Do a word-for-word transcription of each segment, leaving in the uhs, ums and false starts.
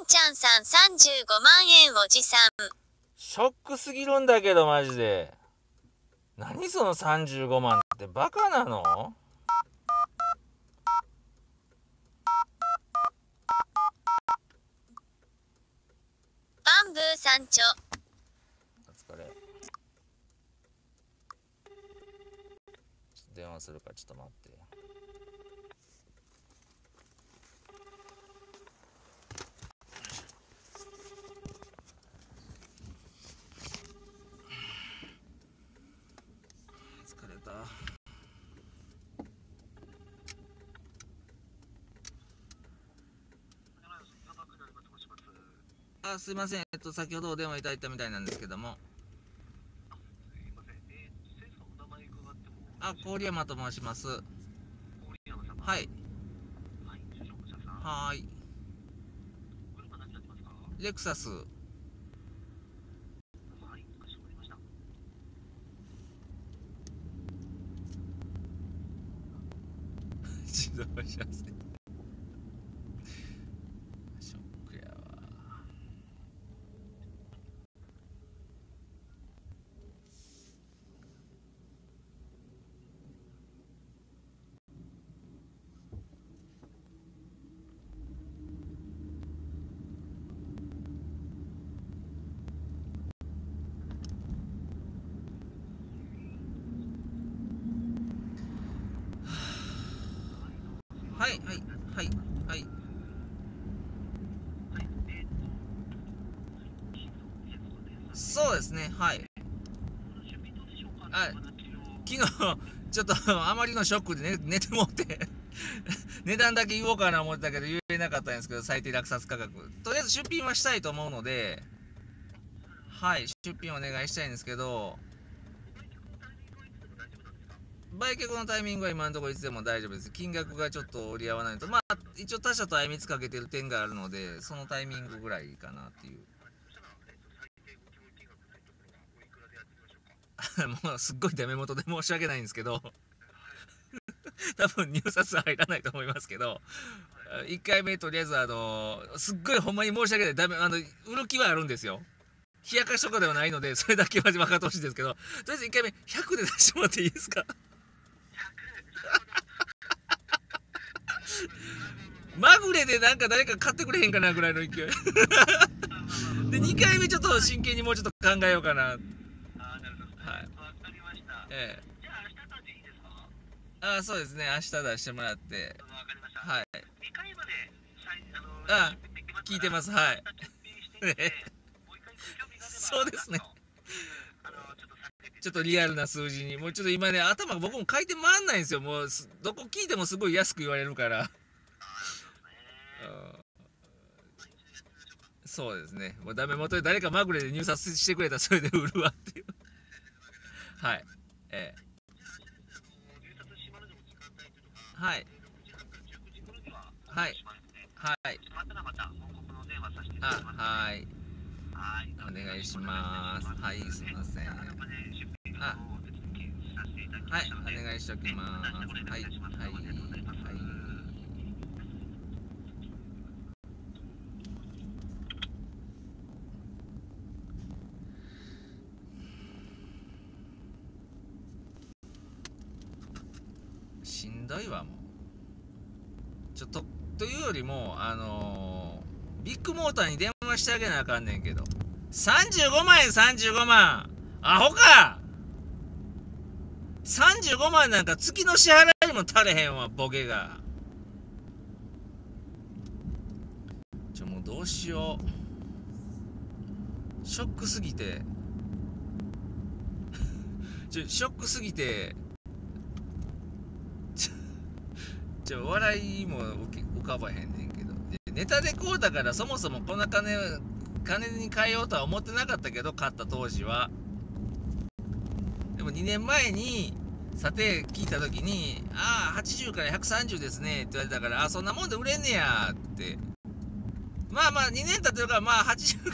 んちゃんさんさんじゅうごまんえんおじさん。 ショックすぎるんだけどマジで。何そのさんじゅうごまんってバカなの？ バンブー山頂。 お疲れ。ちょっと電話するからちょっと待って。疲れた。あ、すいません。えっと先ほどお電話いただいたみたいなんですけども。あ、郡山と申します。はい。はーい。レクサス。自動車線。ショックやわ。はいはいはいはい。そうですね、はい。あ、昨日ちょっとあまりのショックで寝、寝てもって値段だけ言おうかな思ってたけど言えなかったんですけど、最低落札価格とりあえず出品はしたいと思うので、はい、出品お願いしたいんですけど、売却のタイミングは今のところいつでも大丈夫です。金額がちょっと折り合わないと、まあ一応他社と相みつかけてる点があるので、そのタイミングぐらいかなっていうもうすっごいダメ元で申し訳ないんですけど多分入札入らないと思いますけど、いっかいめとりあえずあのすっごいほんまに申し訳ない、ダメ、あの売る気はあるんですよ。冷やかしとかではないので、それだけは分かってほしいんですけど、とりあえずいっかいめひゃくで出してもらっていいですかまぐれでなんか誰か買ってくれへんかなぐらいの勢いでにかいめちょっと真剣にもうちょっと考えようかな。はい、ええ、ああそうですね、明日出してもらって、はい、あ聞いてます、はいそうですね、ちょっとリアルな数字にもうちょっと今ね頭僕も回転回んないんですよ。もうどこ聞いてもすごい安く言われるからそうですね、もうダメ元で誰かまぐれで入札してくれたらそれで売るわっていうはい、ええ、はいはいはいあはいお願いします。はいすいません。あはいお願いしときます。はいはいはいしんどいわもう。ちょっとというよりもあのー、ビッグモーターに電話してあげなあかんねんけど、さんじゅうごまん円さんじゅうごまんアホか。さんじゅうごまんなんか月の支払いにも足れへんわボケが。ちょもうどうしよう、ショックすぎてちょショックすぎてちょちょ笑いも浮かばへんねんけど、ネタでこうだからそもそもこんな金金に変えようとは思ってなかったけど買った当時は。でもにねんまえに査定聞いた時に「ああはちじゅうからひゃくさんじゅうですね」って言われたから「あそんなもんで売れんねや」って、まあまあにねん経ってるからまあはちじゅう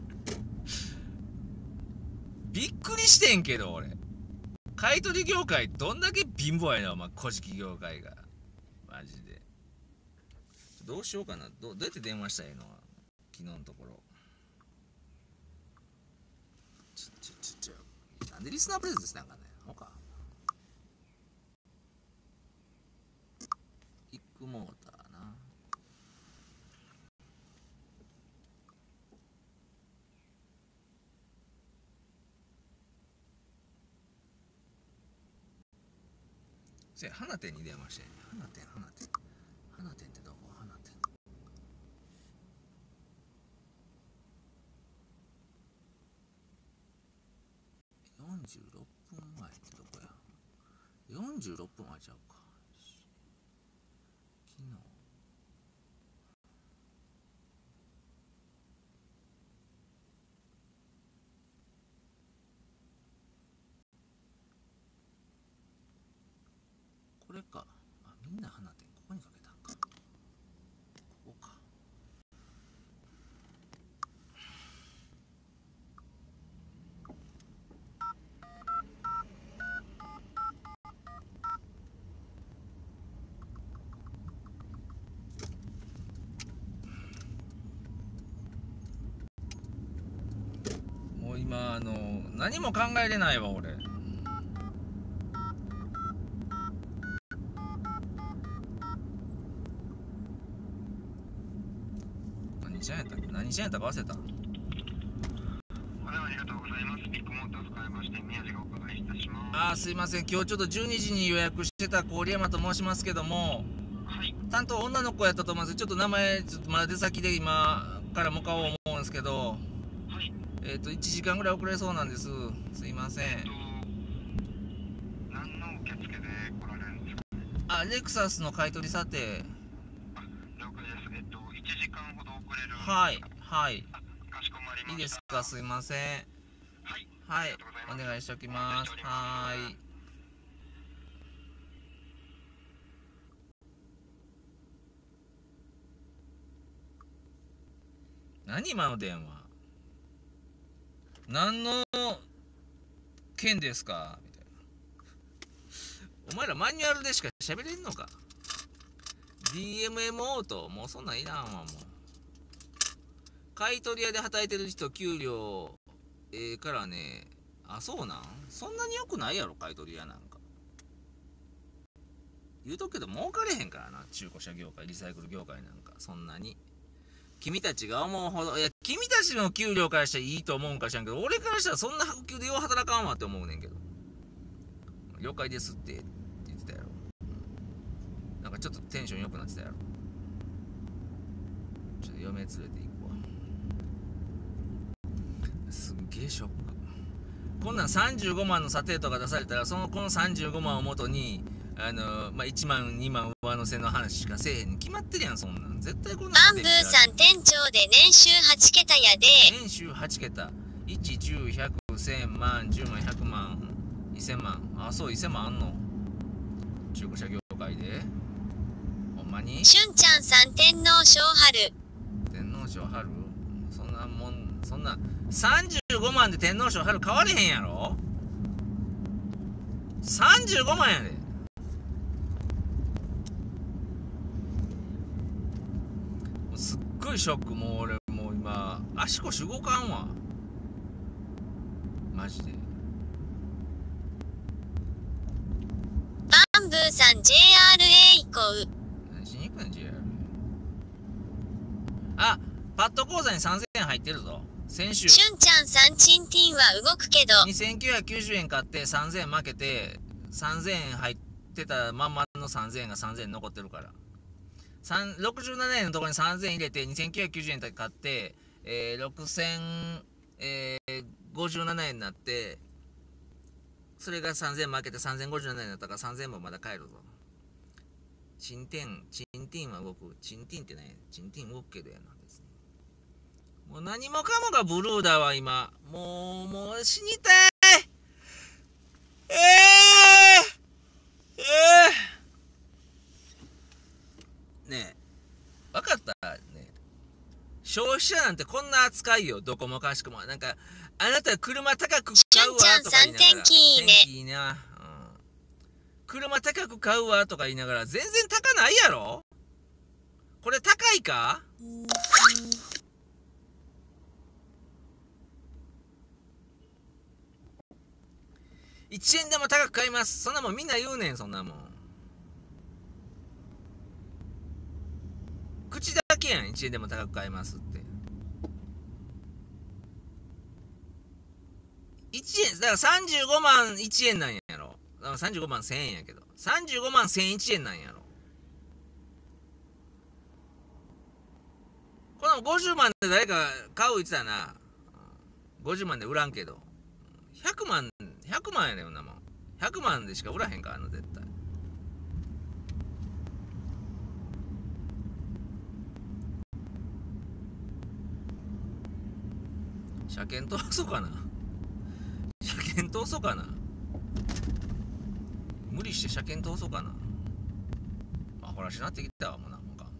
びっくりしてんけど俺、買い取り業界どんだけ貧乏やなお前、古事記業界がマジで。どうしようかな、ど う, どうやって電話したらいいの、 昨日のところ。ちょちょちょちょなんでリスナープレゼントしたんかね。ほかビッグモーターな。せや花店に電話して。花店花店花店ってどこ？花店よんじゅうろっぷんまえってどこや。よんじゅうろっぷんまえちゃうか。昨日これか。あ、みんな花店ここにかけたんか。ここか。もう今あの何も考えれないわ俺。何しゃんやったっけ？何しゃんやったか忘れた。 お電話ありがとうございます。ビッグモーター使いまして宮地がお伺いいたします。 あーすいません、今日ちょっとじゅうにじに予約してた郡山と申しますけども、 はい。 担当女の子やったと思います。ちょっと名前ちょっとまだ出先で今から向かおう思うんですけど、 はい。 えっといちじかんぐらい遅れそうなんです。すいません。 えっと、何の受付で来られるんですか？ あ、レクサスの買い取り査定。 あ、了解です。えっと、いちじかんほど遅れるんですか？ はいはいあ、かしこまりました。 いいですか。すいません。 はい。 はいありがとうございます。 お願いしておきます。はーい。何今の電話。何の件ですかみたいな。お前らマニュアルでしか喋れんのか。 ディーエムエム オートもうそんなんいらんわ。もう買い取り屋で働いてる人給料ええからね。あ、そうなん。そんなに良くないやろ買い取り屋なんか。言うとくけど儲かれへんからな、中古車業界リサイクル業界なんか。そんなに君たちが思うほど、いや君たちの給料からしたらいいと思うんかしらんけど、俺からしたらそんな白給でよう働かんわって思うねんけど。了解ですってって言ってたやろ。なんかちょっとテンション良くなってたやろ。ちょっと嫁連れて行くわ。すっげえショック。こんなんさんじゅうごまんの査定とか出されたら、そのこのさんじゅうごまんをもとにあのまあ、いちまんにまん上乗せの話しかせえへんに決まってるやん。そんなん絶対こんなんバンブーさん店長で年収はちけたやで。 年収はちけた。いち、じゅう、ひゃく、せんまん、じゅうまん、ひゃくまん、せんまん。あ、そう、せんまんあんの中古車業界で。ほんまにしゅんちゃんさん天皇賞春。 天皇賞春そんなもん、そんなさんじゅうごまんで天皇賞春買われへんやろ。さんじゅうごまんやで。すっごいショック。もう俺もう今足腰動かんわマジで。 バンブーさん ジェイアールエー 行こう。 何しに行くねん ジェイアール。 あ、パッド口座にさんぜんえん入ってるぞ。先週しゅんちゃんさんチンティンは動くけど。 にせんきゅうひゃくきゅうじゅうえん買ってさんぜんえん負けてさんぜんえん入ってたまんまのさんぜんえんがさんぜんえん残ってるから。ろくじゅうななえんのところにさんぜんえん入れてにせんきゅうひゃくきゅうじゅうえん買って、えー、ろくせんごじゅうななえんになって、それがさんぜんえん負けてさんぜんごじゅうななえんになったからさんぜんえんもまだ買えるぞ。チンテン、チンティンは動く。チンティンってね、チンティン動くけどやな。別にもう何もかもがブルーだわ今。もうもう死にたい。えー、えー、ねえ分かったね。消費者なんてこんな扱いよ。どこもかしこも。なんかあなた車高く買うわとか言いながら。 しゅんちゃんさん天気いいね。 天気いいな、うん、車高く買うわとか言いながら全然高ないやろ。これ高いか。 いちえんでも高く買います。そんなもんみんな言うねん、そんなもん。口だけやん、いちえんでも高く買いますって。いちえん、だからさんじゅうごまんいちえんなんやろ。だからさんじゅうごまんせんえんやけど。さんじゅうごまんせんいちえんなんやろ。このごじゅうまんで誰か買う言ってたな。ごじゅうまんで売らんけど。ひゃくまん、ひゃくまんやねんなもん。ひゃくまんでしか売らへんからな、絶対。車検通そうかな。車検通そうかな。無理して車検通そうかな。まあほらしなってきたわもうなもんか。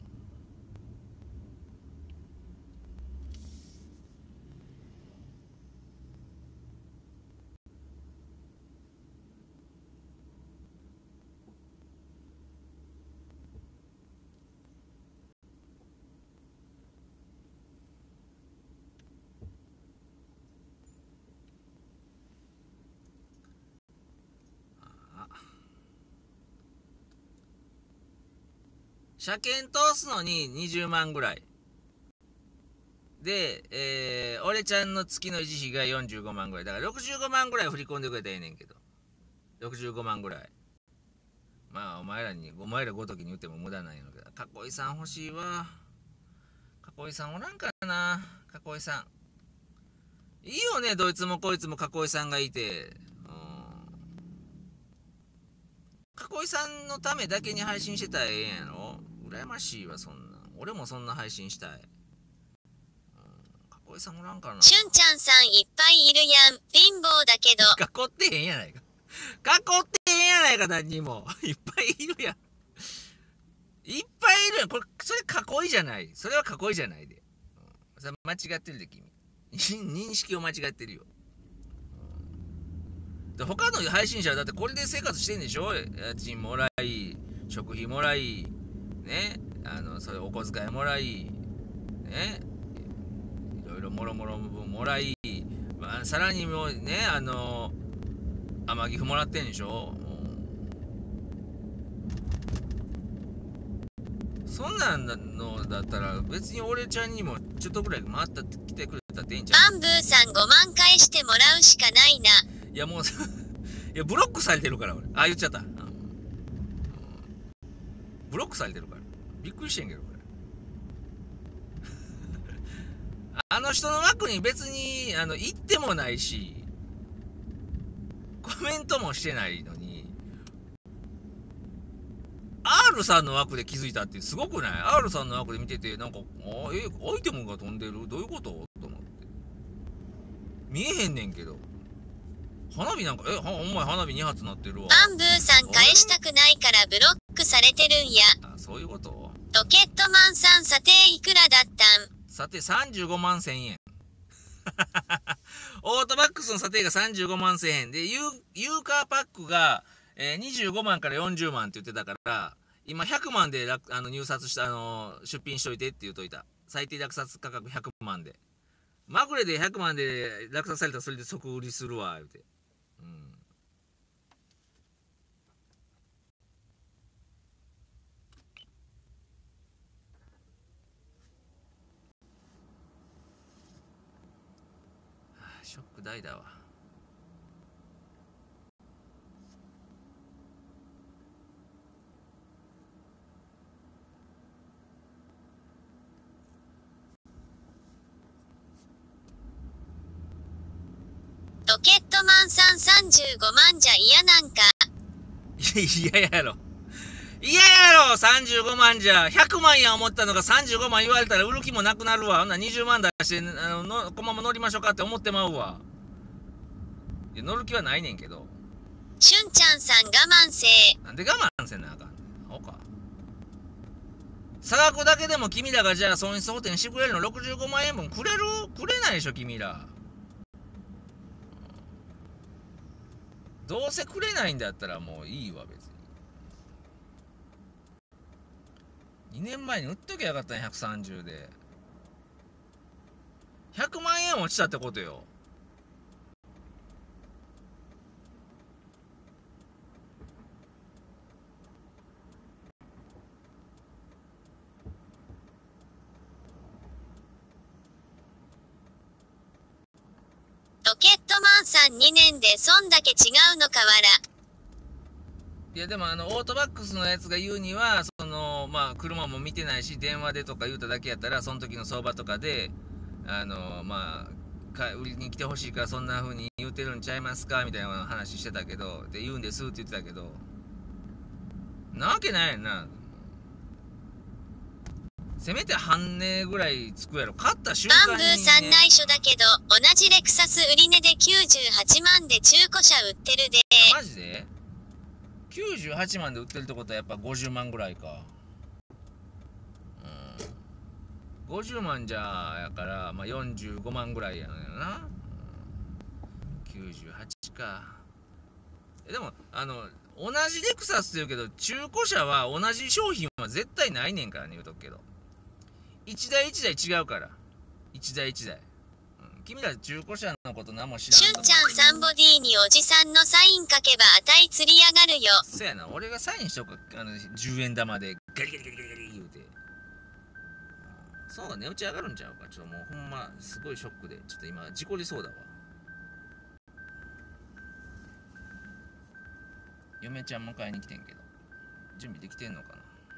車検通すのににじゅうまんぐらいで、えー、俺ちゃんの月の維持費がよんじゅうごまんぐらいだからろくじゅうごまんぐらい振り込んでくれたらええねんけど、ろくじゅうごまんぐらい。まあお前らにお前らごときに言っても無駄なんやろけど、かこいさん欲しいわ。かこいさんおらんからな。かこいさんいいよね、どいつもこいつもかこいさんがいて。かこいさんのためだけに配信してたらええんやろ。羨ましいわ、そんな。俺もそんな配信したい。うん、かこいさんおらんからな。 しゅんちゃんさんいっぱいいるやん。貧乏だけど。 囲ってへんやないか。囲ってへんやないか、何にも。いっぱいいるやん。いっぱいいるやん。これ、それ囲いじゃない。それは囲いじゃないで。うん、それ間違ってるで、君。認識を間違ってるよ。で他の配信者はだってこれで生活してんでしょ。家賃もらい、食費もらい、ね、あのそれお小遣いもらい、ね、いろいろもろもろもらい、まあ、さらにもうね、あの天城府もらってんでしょ。そんなんのだったら別に俺ちゃんにもちょっとぐらい回ってきてくれたっていいんじゃん。 バンブーさんごまん返してもらうしかないな。 いやもういやブロックされてるから俺。あ、言っちゃった。ブロックされてるからびっくりしてんけどこれあの人の枠に別にあの行ってもないしコメントもしてないのに R さんの枠で気づいたってすごくない？ R さんの枠で見ててなんかあえアイテムが飛んでるどういうことと思って見えへんねんけど花火なんかえはお前花火に発なってるわ。 バンブーさん返したくないからブロックされてるんや。 あ、そういうこと。 ロケットマンさん査定いくらだったん？ 査定さんじゅうごまんせんえんオートバックスの査定がさんじゅうごまんせんえんでユー、ユーカーパックが、えー、にじゅうごまんからよんじゅうまんって言ってたから今ひゃくまんであの入札した、あのー、出品しといてって言うといた。最低落札価格ひゃくまんでまぐれでひゃくまんで落札されたらそれで即売りするわ言うて。うん、ショック大だわ。 ロケットマンさんさんじゅうごまんじゃ嫌なんか。 いややろ嫌やろさんじゅうごまんじゃひゃくまんや思ったのがさんじゅうごまん言われたら売る気もなくなるわ。ほんならにじゅうまん出してあののこのまま乗りましょうかって思ってまうわ。いや乗る気はないねんけど。 しゅんちゃんさん我慢せえ。 なんで我慢せんなあかんねん。ほか差額だけでも君らがじゃあ損失補填してくれるのろくじゅうごまんえんぶんくれるくれないでしょ君ら。どうせくれないんだったらもういいわ別に。にねんまえに売っときゃよかったんひゃくさんじゅうでひゃくまんえん落ちたってことよ。 マンさんにねんでそんだけ違うのかわら。 いやでもあのオートバックスのやつが言うには、そのまあ車も見てないし電話でとか言うただけやったら、その時の相場とかであのまあか売りに来てほしいからそんな風に言うてるんちゃいますかみたいな話してたけど、で言うんですって言ってたけど、なわけないやんな。せめて半値ぐらいつくやろ。買った瞬間に、ね、 バンブーさん内緒だけど同じレクサス売り値できゅうじゅうはちまんで中古車売ってるで。 マジできゅうじゅうはちまんで売ってるってことはやっぱごじゅうまんぐらいか。うん、ごじゅうまんじゃやから、まあ、よんじゅうごまんぐらいやのよな、うん、きゅうじゅうはちか。でもあの同じレクサスって言うけど、中古車は同じ商品は絶対ないねんからね、言うとくけど。一台一台違うから、一台一台、うん、君ら中古車のこと何も知らんと思う。 しゅんちゃんさんボディにおじさんのサイン書けば値釣り上がるよ。 そやな、俺がサインしとく。あのじゅうえん玉でガリガリガリガリガリ言うて、そう値打ち上がるんちゃうか。ちょっともうほんますごいショックで、ちょっと今事故りそうだわ。嫁ちゃんも買いに来てんけど、準備できてんのかな。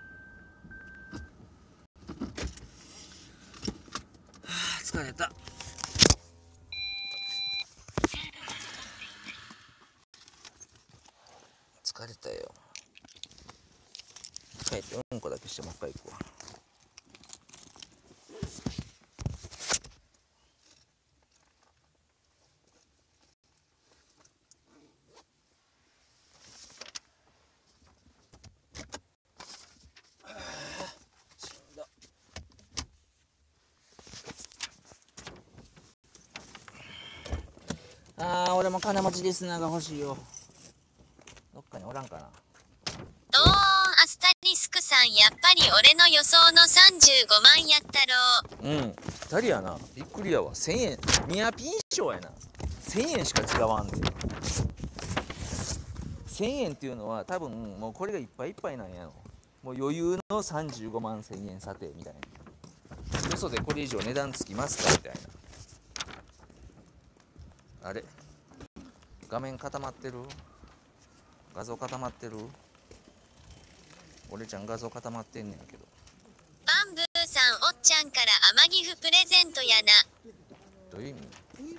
はあ、疲れた。疲れたよ。帰ってうんこだけしてもう一回行くわ。あー、俺も金持ちリスナーが欲しいよ。どっかにおらんかな。 ドーンアスタリスクさん、やっぱり俺の予想のさんじゅうごまんやったろう。 うん、ふたりやな。びっくりやわ。せんえん、ニアピン賞やな。せんえんしか違わんで。せんえんっていうのは多分もうこれがいっぱいいっぱいなんやろ。もう余裕のさんじゅうごまんせんえん査定みたいな。嘘でこれ以上値段つきますかみたいな。あれ、画面固まってる？画像固まってる？俺ちゃん画像固まってんねんけど。 バンブーさん、おっちゃんから天岐阜プレゼントやな。 どういう意味？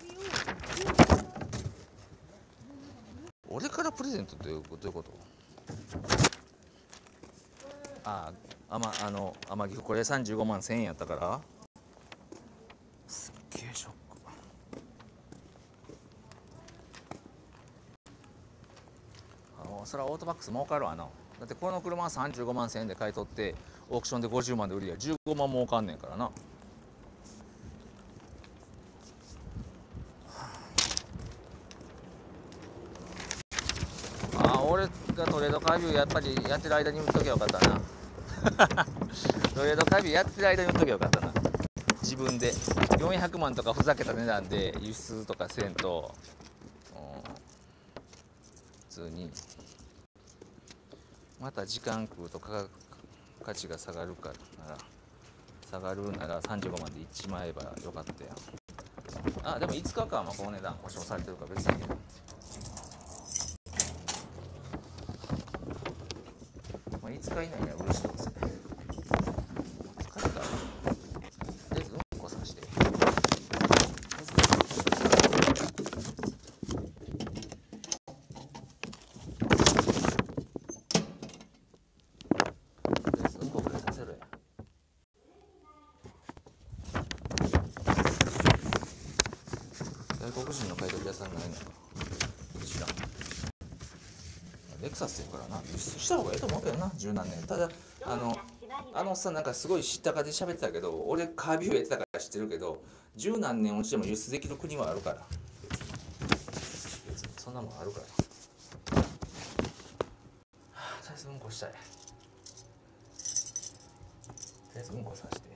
俺からプレゼントってどういうこと？ああ、あま、あの天岐阜これさんじゅうごまんせんえんやったから。すっげえショック。それはオートバックス儲かるわな。だってこの車はさんじゅうごまんせんえんで買い取ってオークションでごじゅうまんで売りやじゅうごまん儲かんねんからな。ああ、俺がトレードカービューやっぱりやってる間に売っときゃよかったな。トレードカービューやってる間に売っときゃよかったな。自分でよんひゃくまんとかふざけた値段で輸出とかせんと、うん、普通にまた時間食うと価格価値が下がるからなら下がるならさんじゅうごまんでいっちまえばよかったやん。あ、でもいつかかはまあこの値段保証されてるから別だけど、まあ、いつか以内には嬉しいですね。疲れた。とりあえずうんこさして。外国人の買い取り屋さんないのか知らん。レクサスやからな、輸出した方がいいと思うけどな、十何年。ただあのあのおっさんなんかすごい知ったかで喋ってたけど、俺カービューやってたから知ってるけど、十何年落ちても輸出できる国はあるから、別にそんなもんあるから、はあ、とりあえずうんこしたい。とりあえずうんこさせて。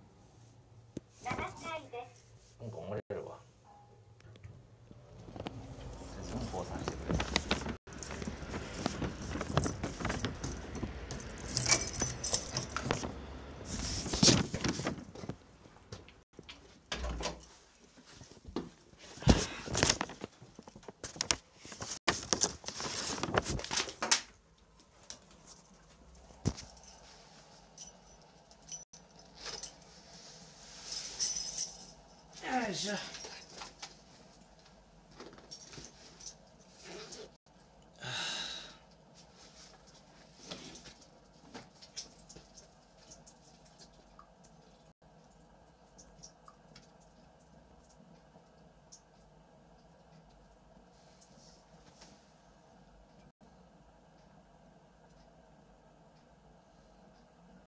うんこ漏れるわ。うんこをさせてくれ。 いしょ。